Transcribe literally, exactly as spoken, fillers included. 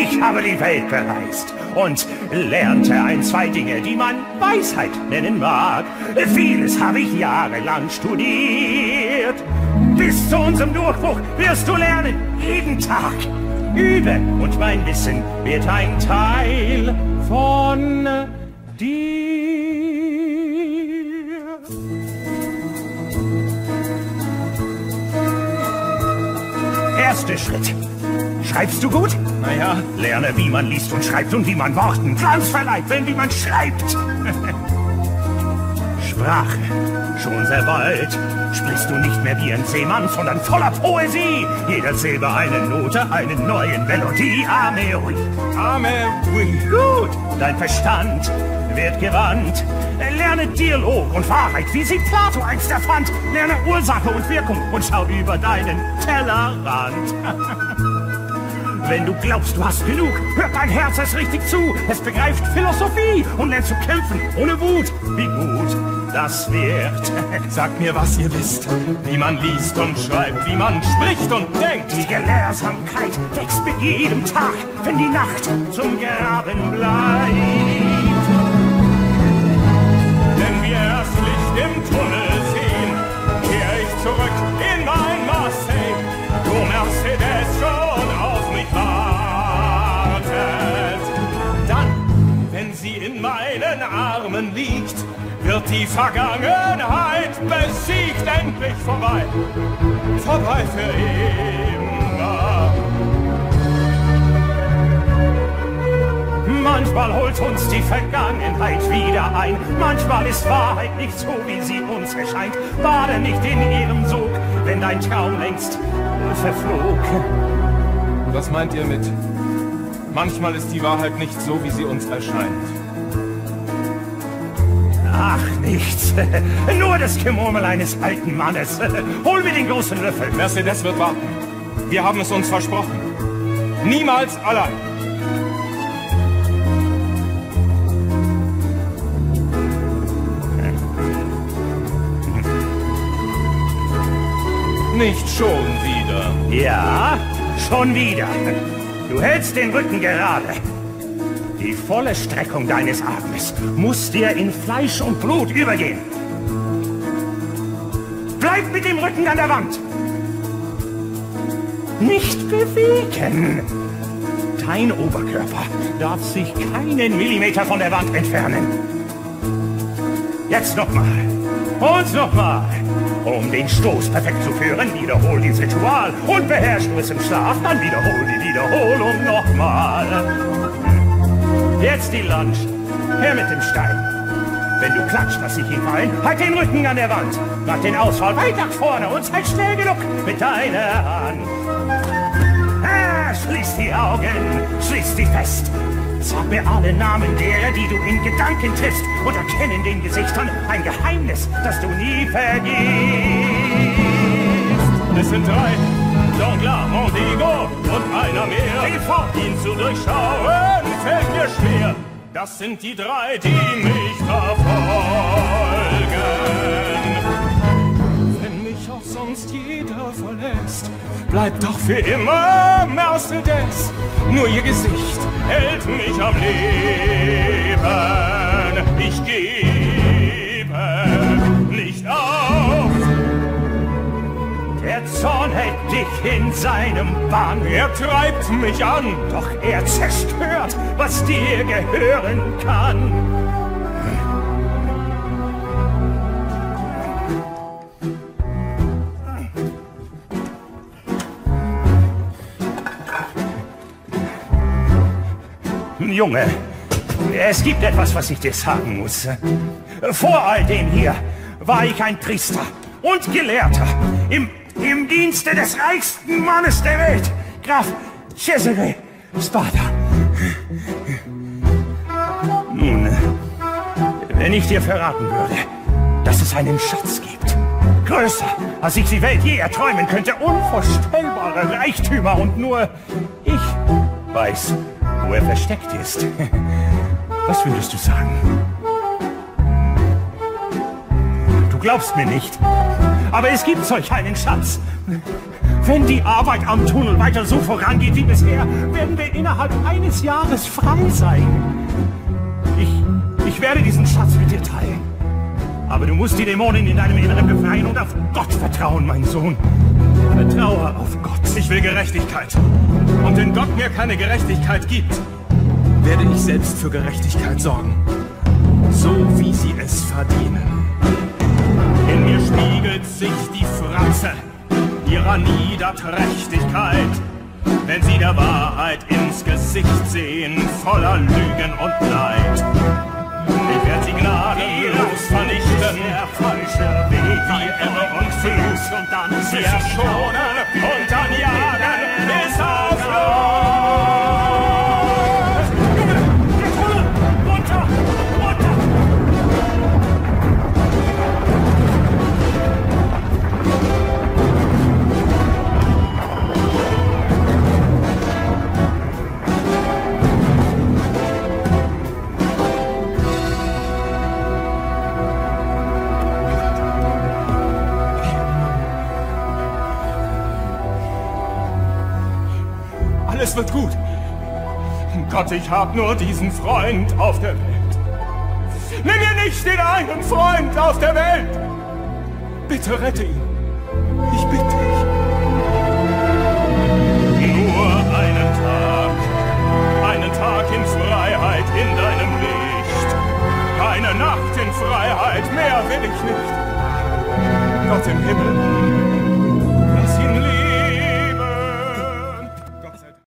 Ich habe die Welt bereist und lernte ein, zwei Dinge, die man Weisheit nennen mag. Vieles habe ich jahrelang studiert. Bis zu unserem Durchbruch wirst du lernen, jeden Tag. Übe und mein Wissen wird ein Teil von dir. Erster Schritt. Schreibst du gut? Naja, lerne, wie man liest und schreibt und wie man Worten Glanz verleiht, wenn wie man schreibt. Sprache. Schon sehr bald sprichst du nicht mehr wie ein Seemann, sondern voller Poesie. Jeder Silbe eine Note, eine neue Melodie. Ame oui. Ame oui. Gut. Dein Verstand wird gewandt. Lerne Dialog und Wahrheit, wie sie Plato einst erfand. Lerne Ursache und Wirkung und schau über deinen Tellerrand. Wenn du glaubst, du hast genug, hört dein Herz es richtig zu. Es begreift Philosophie und lernt zu kämpfen ohne Wut. Wie gut das wird. Sagt mir, was ihr wisst, wie man liest und schreibt, wie man spricht und denkt. Die Gelehrsamkeit wächst mit jedem Tag, wenn die Nacht zum Graben bleibt. Wenn wir erst Licht im Tunnel sehen, kehr ich zurück in mein Marseille. Du Mercedes schon auf mich wartet. Dann, wenn sie in meinen Armen liegt, wird die Vergangenheit besiegt. Endlich vorbei, vorbei für immer. Manchmal holt uns die Vergangenheit wieder ein. Manchmal ist Wahrheit nicht so, wie sie uns erscheint. Bade nicht in ihrem Sog, wenn dein Traum längst verflog. Was meint ihr mit? Manchmal ist die Wahrheit nicht so, wie sie uns erscheint. Ach, nichts. Nur das Gemurmel eines alten Mannes. Hol mir den großen Löffel. Mercedes wird warten. Wir haben es uns versprochen. Niemals allein. Nicht schon wieder. Ja, schon wieder. Du hältst den Rücken gerade. Die volle Streckung deines Armes muss dir in Fleisch und Blut übergehen. Bleib mit dem Rücken an der Wand. Nicht bewegen. Dein Oberkörper darf sich keinen Millimeter von der Wand entfernen. Jetzt nochmal. Und nochmal. Um den Stoß perfekt zu führen, wiederhol dieses Ritual. Und beherrschst du es im Schlaf, dann wiederhol die Wiederholung nochmal. Jetzt die Lunge. Her mit dem Stein. Wenn du klatscht, lass dich hinfallen, halt den Rücken an der Wand. Mach den Ausfall weit nach vorne und halt schnell genug mit deiner Hand. Ah, schließ die Augen, schließ sie fest. Sag mir alle Namen derer, die du in Gedanken triffst, und erkenne in den Gesichtern ein Geheimnis, das du nie vergisst. Es sind drei, Danglars, Mondego und einer mehr. Ihn zu durchschauen fällt mir schwer. Das sind die drei, die mich verfolgen. Wenn mich auch sonst jeder verlässt, bleibt doch für immer Mercedes. Nur ihr Gesicht hält mich am Leben. Ich gebe nicht auf. Der Zorn hält dich in seinem Bann. Er treibt mich an, doch er zerstört, was dir gehören kann. Junge, es gibt etwas, was ich dir sagen muss. Vor all dem hier war ich ein Priester und Gelehrter im, im Dienste des reichsten Mannes der Welt, Graf Cesare Spada. Nun, wenn ich dir verraten würde, dass es einen Schatz gibt, größer, als sich die Welt je erträumen könnte, unvorstellbare Reichtümer, und nur ich weiß, wo er versteckt ist. Was würdest du sagen? Du glaubst mir nicht, aber es gibt solch einen Schatz. Wenn die Arbeit am Tunnel weiter so vorangeht wie bisher, werden wir innerhalb eines Jahres frei sein. Ich, ich werde diesen Schatz mit dir teilen. Aber du musst die Dämonen in deinem Inneren befreien und auf Gott vertrauen, mein Sohn. Vertraue auf Gott. Ich will Gerechtigkeit. Und wenn Gott mir keine Gerechtigkeit gibt, werde ich selbst für Gerechtigkeit sorgen. So wie sie es verdienen. In mir spiegelt sich die Fratze ihrer Niederträchtigkeit, wenn sie der Wahrheit ins Gesicht sehen, voller Lügen und Neid. Ich werde sie gnadenlos vernichten, der falsche Weg, wie Ebbe und Flut, und dann sie schonen und dann jagen bis auf Blut. Runter! Runter! Alles wird gut. Gott, ich hab nur diesen Freund auf der Welt. Nimm mir nicht den einen Freund auf der Welt. Bitte rette ihn. Ich bitte dich. Nur einen Tag. Einen Tag in Freiheit in deinem Licht. Eine Nacht in Freiheit, mehr will ich nicht. Gott im Himmel,